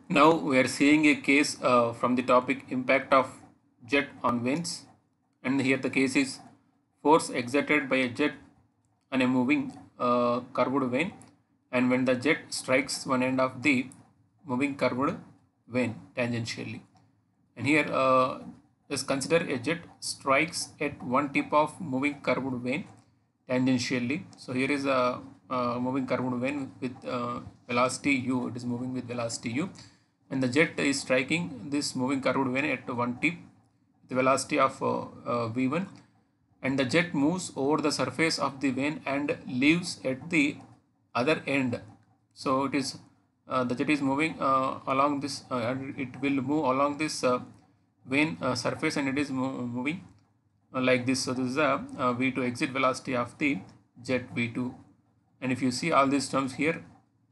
Now we are seeing a case from the topic impact of jet on vanes, and here the case is force exerted by a jet on a moving curved vane, and when the jet strikes one end of the moving curved vane tangentially. And here just consider a jet strikes at one tip of moving curved vane tangentially. So here is a moving curved vane with velocity u. It is moving with velocity u, and the jet is striking this moving curved vane at one tip with velocity of v1, and the jet moves over the surface of the vane and leaves at the other end. So it is the jet is moving along this and it will move along this vane surface, and it is moving like this. So this is the v2 exit velocity of the jet v2. And if you see all these terms here,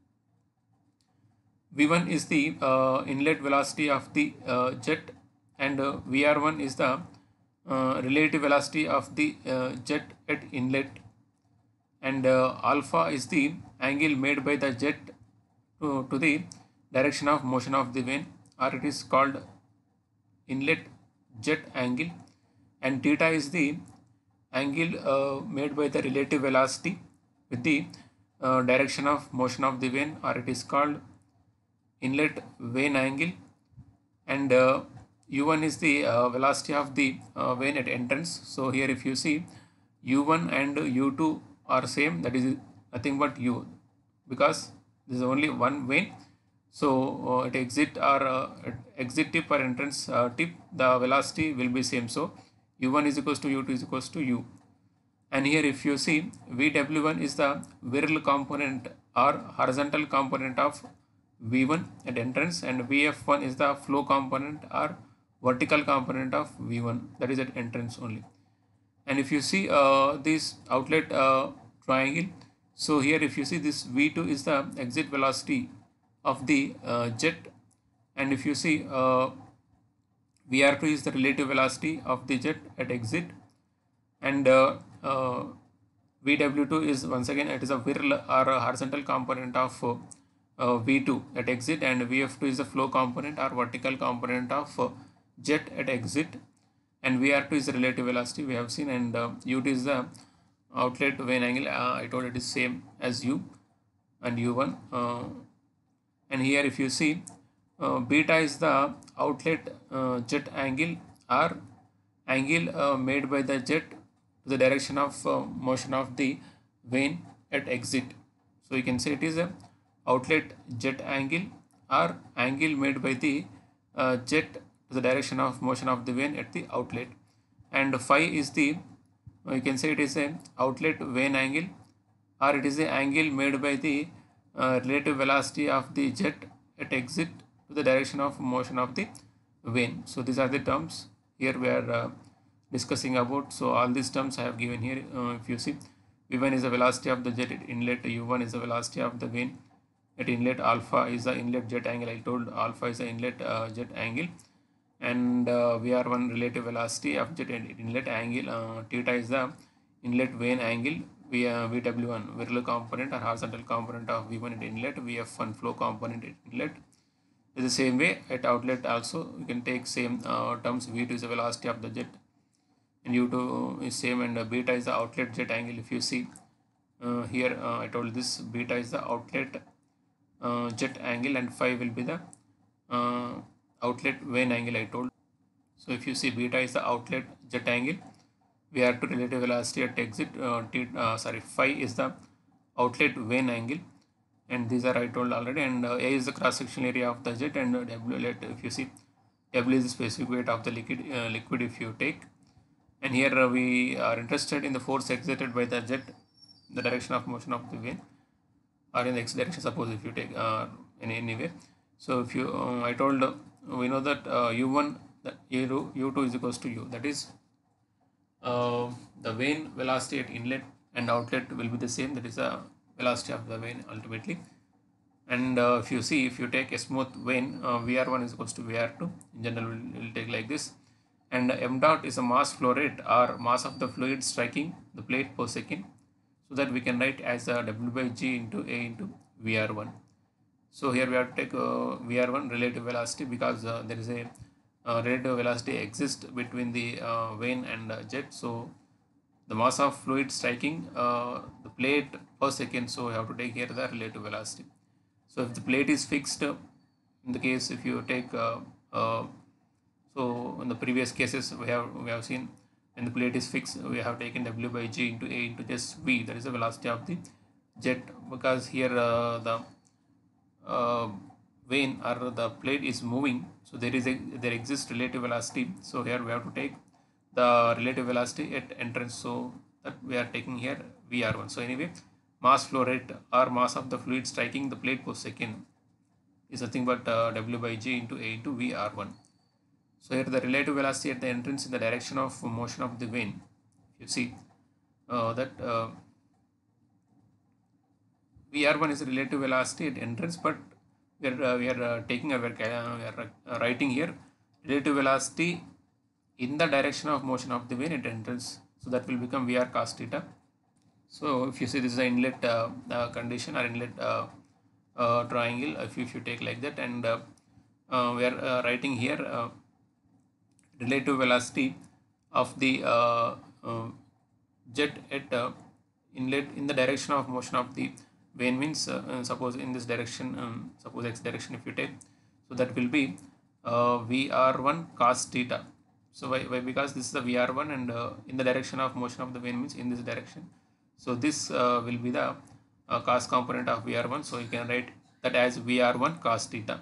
v1 is the inlet velocity of the jet, and vr1 is the relative velocity of the jet at inlet, and alpha is the angle made by the jet to the direction of motion of the vane, or it is called inlet jet angle, and theta is the angle made by the relative velocity with the direction of motion of the vane, or it is called inlet vane angle, and u1 is the velocity of the vane at entrance. So here if you see, u1 and u2 are same, that is nothing but u, because this is only one vane. So at exit or at exit tip or entrance tip, the velocity will be same. So u1 is equals to u2 is equals to u. And here if you see, vw1 is the viral component or horizontal component of v1 at entrance, and vf1 is the flow component or vertical component of v1, that is at entrance only. And if you see this outlet triangle, so here if you see, this v2 is the exit velocity of the jet, and if you see vr2 is the relative velocity of the jet at exit, and vw2 is once again it is a viral or a horizontal component of v2 at exit, and vf2 is the flow component or vertical component of jet at exit, and vr2 is the relative velocity we have seen, and ut is the outlet vane angle. I told it is same as u and u1, and here if you see, beta is the outlet jet angle or angle made by the jet to the direction of motion of the vane at exit. So you can say it is a outlet jet angle or angle made by the jet to the direction of motion of the vane at the outlet, and phi is the you can say it is a outlet vane angle, or it is the angle made by the relative velocity of the jet at exit to the direction of motion of the vane. So these are the terms here we are discussing about. So all these terms I have given here. If you see, v1 is the velocity of the jet at inlet, u1 is the velocity of the vane at inlet, alpha is the inlet jet angle, I told alpha is the inlet jet angle, and vr1 relative velocity of jet at inlet angle, theta is the inlet vane angle, vw1 viral component or horizontal component of v1 at inlet, vf1 flow component at inlet. In the same way at outlet also you can take same terms. v2 is the velocity of the jet, and u2 is same, and beta is the outlet jet angle. If you see here, I told this beta is the outlet jet angle, and phi will be the outlet vane angle I told. So if you see, beta is the outlet jet angle, vr2 relative velocity at exit, phi is the outlet vane angle, and these are I told already, and a is the cross sectional area of the jet, and w, let if you see, w is the specific weight of the liquid if you take. And here we are interested in the force exerted by the jet, the direction of motion of the vane, or in the x direction, suppose if you take in any way. So if you I told we know that u1 that u2 is equals to u, that is the vane velocity at inlet and outlet will be the same, that is the velocity of the vane ultimately. And if you see, if you take a smooth vane, vr1 is equals to vr2, in general we'll take like this, and m dot is a mass flow rate or mass of the fluid striking the plate per second, so that we can write as w by g into a into vr1. So here we have to take VR1 relative velocity, because there is a relative velocity exists between the vane and jet. So the mass of fluid striking the plate per second, so we have to take here the relative velocity. So if the plate is fixed, in the case if you take so in the previous cases we have seen, when the plate is fixed, we have taken W by G into A into just V, that is the velocity of the jet, because here the uh, vane or the plate is moving, so there exists relative velocity. So here we have to take the relative velocity at entrance, so that we are taking here VR1. So anyway, mass flow rate or mass of the fluid striking the plate per second is nothing but W by G into A into VR1. So here the relative velocity at the entrance in the direction of motion of the vane, you see that VR1 is relative velocity at entrance, but we are taking a writing here relative velocity in the direction of motion of the vane at entrance, so that will become VR cos theta. So if you see, this is the inlet condition or inlet triangle, if you take like that, and we are writing here relative velocity of the jet at inlet in the direction of motion of the vane, means suppose in this direction, suppose x direction if you take, so that will be VR1 cos theta. So why? Because this is the VR1, and in the direction of motion of the vane means in this direction, so this will be the cos component of VR1, so you can write that as VR1 cos theta.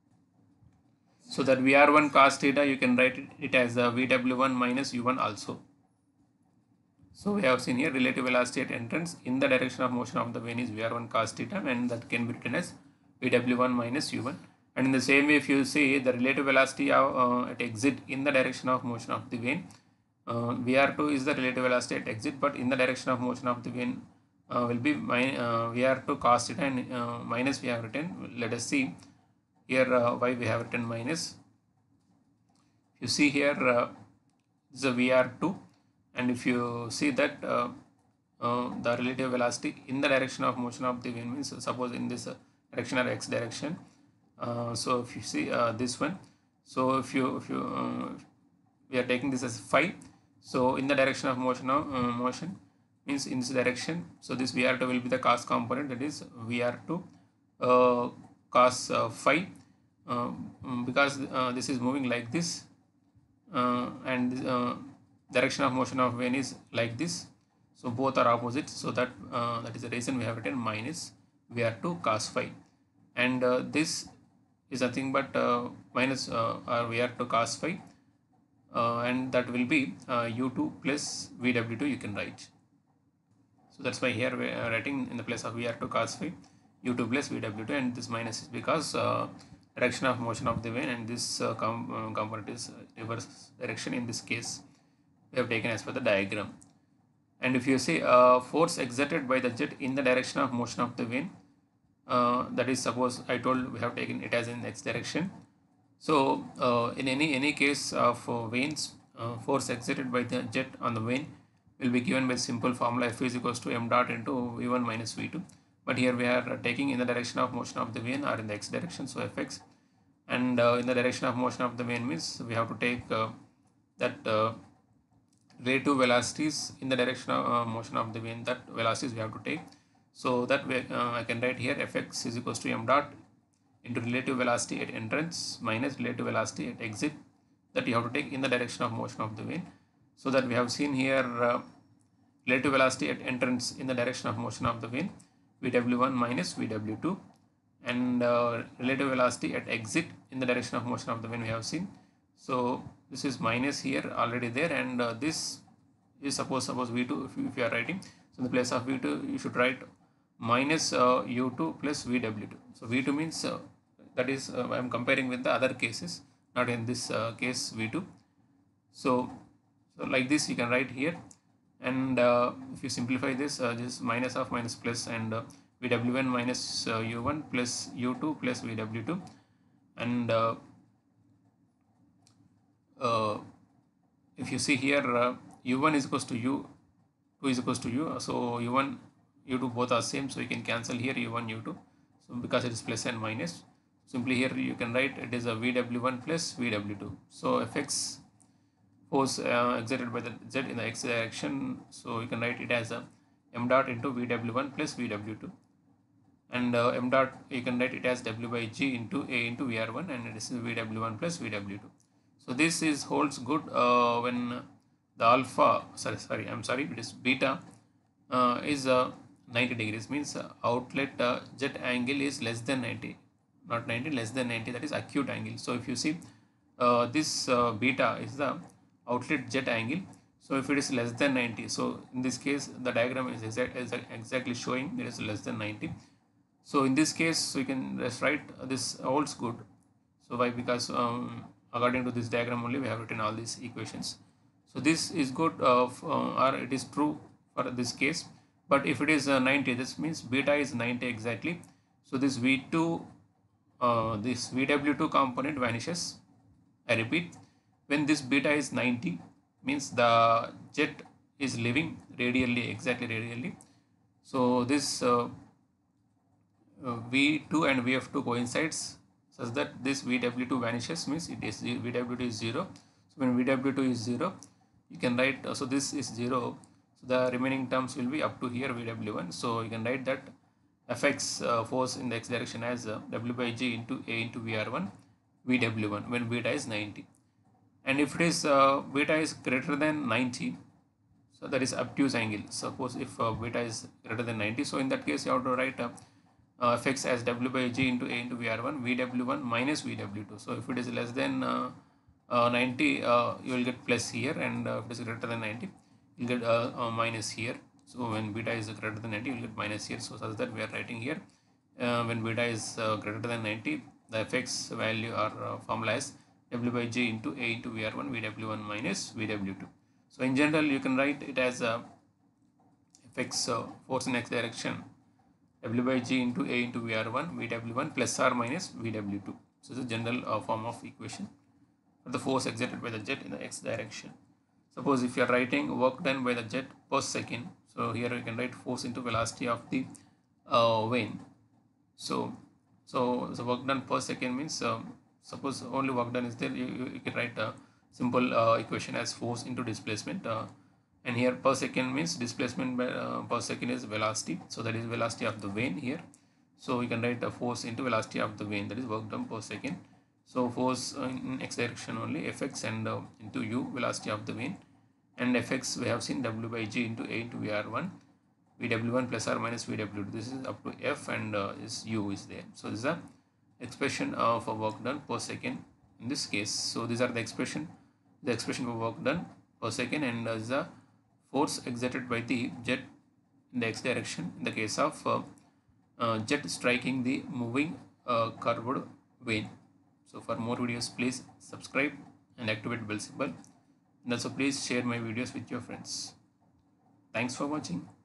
So that VR1 cos theta, you can write it as VW1 minus U1 also. So we have seen here relative velocity at entrance in the direction of motion of the vane is VR1 cos theta, and that can be written as VW1 minus U1. And in the same way, if you see the relative velocity at exit in the direction of motion of the vane, VR2 is the relative velocity at exit, but in the direction of motion of the vane will be VR2 cos theta, and minus we have written. Let us see here why we have written minus. If you see here, this is a VR2, and if you see that the relative velocity in the direction of motion of the vane means, suppose in this direction or x direction, so if you see this one, so if you we are taking this as phi, so in the direction of motion means in this direction, so this VR2 will be the cos component, that is VR2 cos phi, because this is moving like this, and direction of motion of vane is like this, so both are opposite, so that that is the reason we have written minus VR2 cos phi, and this is nothing but minus or VR2 cos phi, and that will be U2 plus VW2 you can write. So that's why here we are writing in the place of VR2 cos phi U2 plus VW2, and this minus is because direction of motion of the vane, and this component is reverse direction in this case we have taken as per the diagram. And if you see force exerted by the jet in the direction of motion of the vane, that is, suppose I told we have taken it as in x direction. So in any case of vanes, force exerted by the jet on the vane will be given by simple formula F is equals to m dot into v1 minus v2. But here we are taking in the direction of motion of the vane or in the x direction, so fx, and in the direction of motion of the vane means we have to take that relative velocities in the direction of motion of the vane, that velocities we have to take. So that way I can write here fx is equals to m dot into relative velocity at entrance minus relative velocity at exit, that you have to take in the direction of motion of the vane. So that we have seen here relative velocity at entrance in the direction of motion of the vane, VW1 minus VW2, and relative velocity at exit in the direction of motion of the vane we have seen. So this is minus here already there, and this is suppose V2 if you are writing. So in the place of V2 you should write minus U2 plus VW2. So V2 means that is I am comparing with the other cases, not in this case V2. So like this you can write here, and if you simplify this, this minus of minus plus, and VW1 minus U1 plus U2 plus VW2, and if you see here U1 is equals to U2 is equals to U, so U1 U2 both are same, so you can cancel here U1 U2, So because it is plus and minus, simply here you can write it is a VW1 plus VW2. So Fx, force exerted by the z in the x direction, so you can write it as a m dot into VW1 plus VW2, and m dot you can write it as w by g into a into VR1, and it is VW1 plus VW2. So this is holds good when the alpha, it is beta is 90 degrees, means outlet jet angle is less than 90, not 90, less than 90, that is acute angle. So if you see this beta is the outlet jet angle, so if it is less than 90, so in this case the diagram is exactly showing it is less than 90. So in this case, so you can just write this holds good. So why? Because according to this diagram only we have written all these equations. So this is good or it is true for this case. But if it is 90, this means beta is 90 exactly. So this V2, this VW2 component vanishes. I repeat, when this beta is 90, means the jet is leaving radially, exactly radially. So this V2 and VF2 coincides such that this VW2 vanishes, means it is VW2 is 0. So when VW2 is 0, you can write, so this is 0, so the remaining terms will be up to here VW1. So you can write that Fx force in the x direction as W by G into A into VR1 VW1 when beta is 90. And if it is beta is greater than 90, so that is obtuse angle. Suppose if beta is greater than 90, so in that case you have to write Fx as W by G into A into VR1 VW1 minus VW2. So if it is less than 90, you will get plus here, and if it is greater than 90, you will get minus here. So when beta is greater than 90, you will get minus here. So such that we are writing here when beta is greater than 90, the Fx value or formula is W by G into A into VR1 VW1 minus VW2. So in general, you can write it as Fx force in x direction W by G into A into VR1 VW1 plus or minus VW2. So this is a general form of equation for the force exerted by the jet in the x direction. Suppose if you are writing work done by the jet per second, so here you can write force into velocity of the vane. So the work done per second means suppose only work done is there, you can write a simple equation as force into displacement, and here per second means displacement by, per second is velocity, so that is velocity of the vane here. So you can write a force into velocity of the vane, that is work done per second. So force in x direction only Fx, and into u velocity of the vane, and Fx we have seen W by G into A into VR1 VW1 plus or minus VW2. This is up to F, and this U is there. So this is a expression for work done per second in this case. So these are the expression for work done per second, and this is a force exerted by the jet in the x direction in the case of jet striking the moving curved vane. So for more videos, please subscribe and activate bell symbol, and also please share my videos with your friends. Thanks for watching.